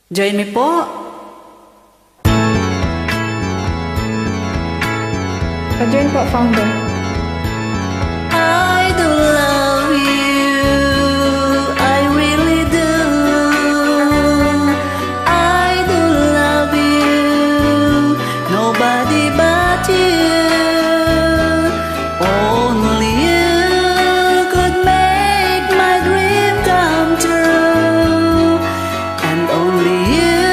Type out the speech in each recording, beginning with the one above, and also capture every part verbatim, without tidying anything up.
Join me po. Pa-join po, founder. I do love you, I really do. I do love you, nobody but you. Only you could make my dream come true, and only you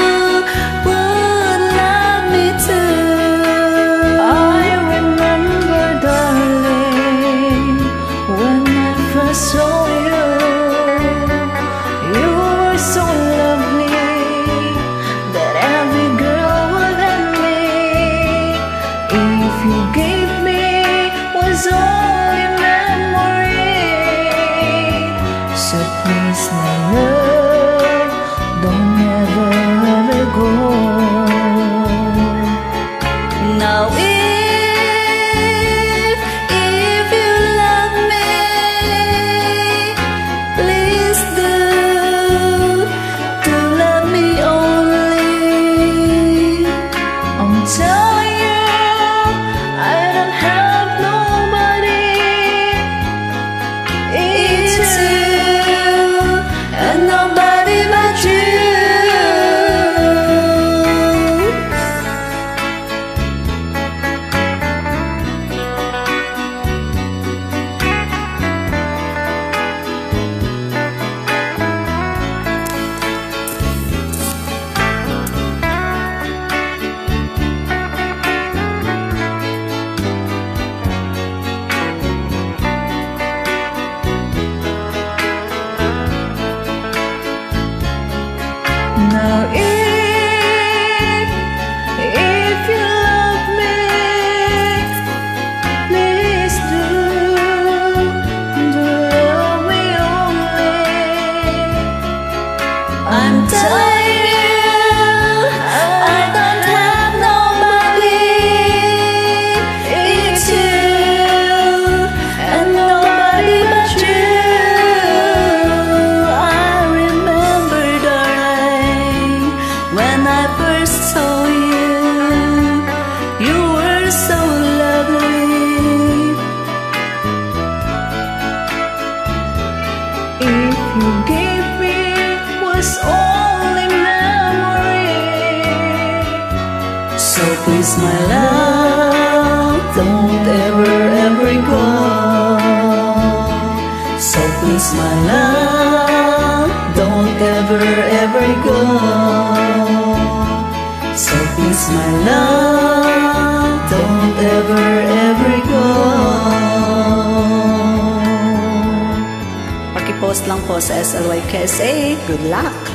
would love me too. I remember, darling, when I first saw you, you were so lovely that every girl would envy. If you gave me was only memory, so please, my love, don't ever ever go. Now if, if you love me, please do, to love me only. I'm telling you, I don't have nobody. It's It's you, you. and nobody but you. Now if, if you love me, please do, do love me only. I'm telling you, I don't have nobody. It's you, and nobody but you. I remember, darling, when I first saw you, you were so lovely. If you gave me was only memory, So please, my love, don't ever, ever go. So please, my love, don't ever, ever go. So please, my love, don't ever, ever go. Paki-post lang po sa S L Y K S A. Good luck!